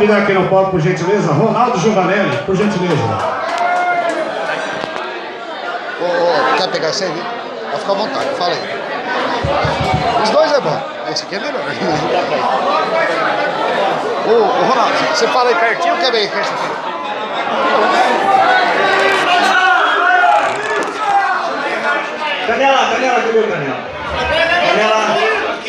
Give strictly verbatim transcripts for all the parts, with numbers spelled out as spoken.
convidar aqui no palco, por gentileza, Ronaldo Giovanelli, por gentileza. Ô, ô, quer pegar esse aí? Pode ficar à vontade, fala aí. Os dois é bom. Esse aqui é melhor. Ô, ô Ronaldo, você fala aí pertinho ou quer ver esse aqui? Canela, canela, cadê o canela? Canela.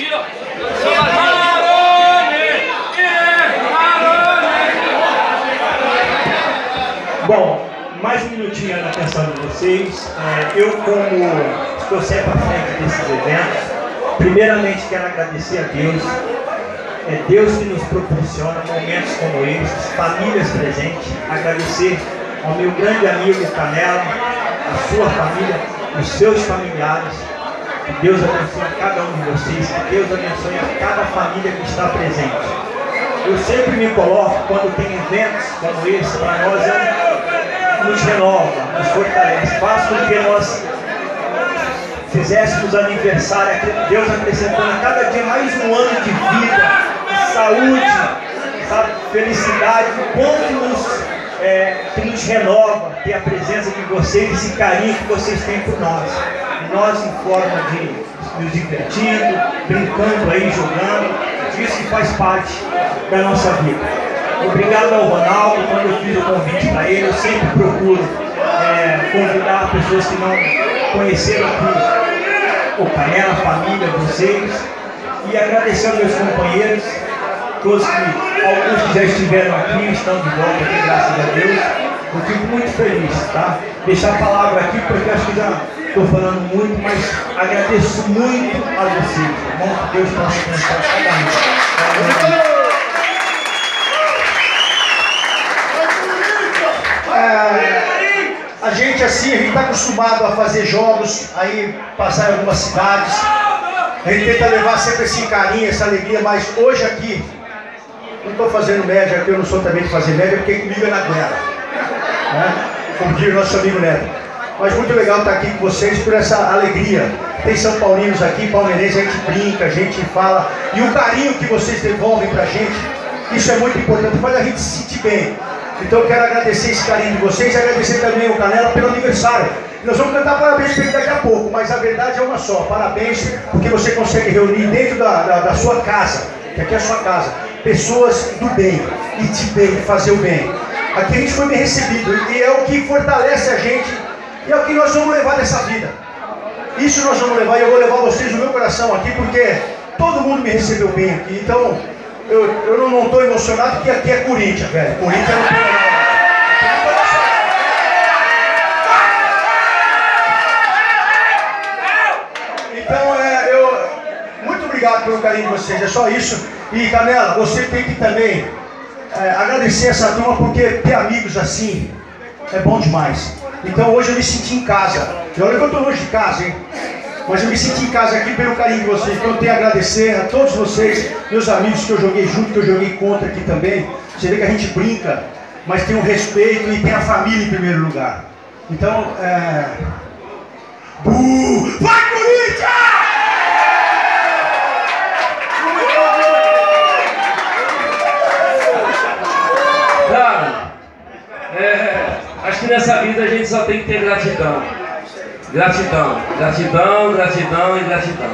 Bom, mais um minutinho na atenção de vocês. É, eu, como estou sempre à frente desses eventos, primeiramente quero agradecer a Deus. É Deus que nos proporciona momentos como esses, famílias presentes. Agradecer ao meu grande amigo Canela, a sua família, os seus familiares. Que Deus abençoe a cada um de vocês, que Deus abençoe a cada família que está presente. Eu sempre me coloco quando tem eventos como esse, para nós é, nos renova, nos fortalece, faz com que nós fizéssemos aniversário, Deus acrescentando a cada dia mais um ano de vida, de saúde, sabe, felicidade, quanto que nos, é, que nos renova ter a presença de vocês, esse carinho que vocês têm por nós. E nós em forma de nos divertindo, brincando aí, jogando, isso que faz parte da nossa vida. Obrigado ao Ronaldo, quando eu fiz o convite para ele, eu sempre procuro é, convidar pessoas que não conheceram aqui o Canela, a família, vocês, e agradecer aos meus companheiros, todos que, alguns que já estiveram aqui, estão de volta aqui, graças a Deus. Eu fico muito feliz, tá? Deixar a palavra aqui, porque acho que já estou falando muito, mas agradeço muito a vocês, tá bom? Que Deus possa abençoar cada um. É, a gente assim, a gente está acostumado a fazer jogos, aí passar em algumas cidades, a gente tenta levar sempre esse carinho, essa alegria, mas hoje aqui, não estou fazendo média, aqui eu não sou também de fazer média, porque comigo é na guerra, né? Como diz o nosso amigo Neto. Mas muito legal estar aqui com vocês por essa alegria. Tem São Paulinos aqui, palmeirenses, a gente brinca, a gente fala, e o carinho que vocês devolvem pra gente, isso é muito importante, faz a gente se sentir bem. Então eu quero agradecer esse carinho de vocês e agradecer também o Canela pelo aniversário. Nós vamos cantar parabéns para ele daqui a pouco, mas a verdade é uma só. Parabéns porque você consegue reunir dentro da, da, da sua casa, que aqui é a sua casa, pessoas do bem, e de bem, fazer o bem. Aqui a gente foi bem recebido e é o que fortalece a gente e é o que nós vamos levar dessa vida. Isso nós vamos levar e eu vou levar vocês no meu coração aqui porque todo mundo me recebeu bem aqui. Então eu, eu não estou emocionado porque aqui é Corinthians, velho. Corinthians não tem nada. Então é, eu muito obrigado pelo carinho de vocês, é só isso. E Canela, você tem que também é, agradecer essa turma porque ter amigos assim é bom demais. Então hoje eu me senti em casa. Eu olha que eu estou longe de casa, hein? Mas eu me senti em casa aqui pelo carinho de vocês. Então eu tenho a agradecer a todos vocês, meus amigos que eu joguei junto, que eu joguei contra aqui também. Você vê que a gente brinca, mas tem o respeito e tem a família em primeiro lugar. Então, é... Uh! Vai, Corinthians! Cara, é, acho que nessa vida a gente só tem que ter gratidão. Gratidão, gratidão, gratidão e gratidão.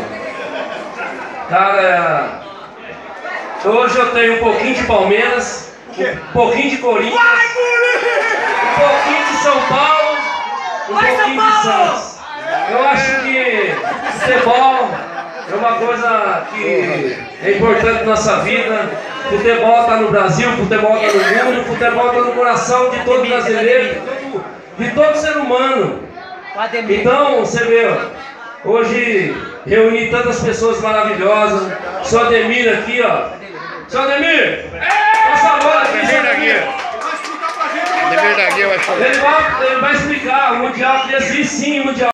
Cara, hoje eu tenho um pouquinho de Palmeiras, um pouquinho de Corinthians, um pouquinho de São Paulo, um pouquinho de Santos. Eu acho que futebol é uma coisa que é importante na nossa vida. Futebol está no Brasil, futebol está no mundo, futebol está no coração de todo brasileiro, de todo ser humano. Então, você vê, hoje reuni tantas pessoas maravilhosas. Só Ademir aqui, ó. Só Ademir! Passa a bola aqui, Ademir daqui. Ele vai, ele vai explicar, o Mundial que existe sim, o Mundial.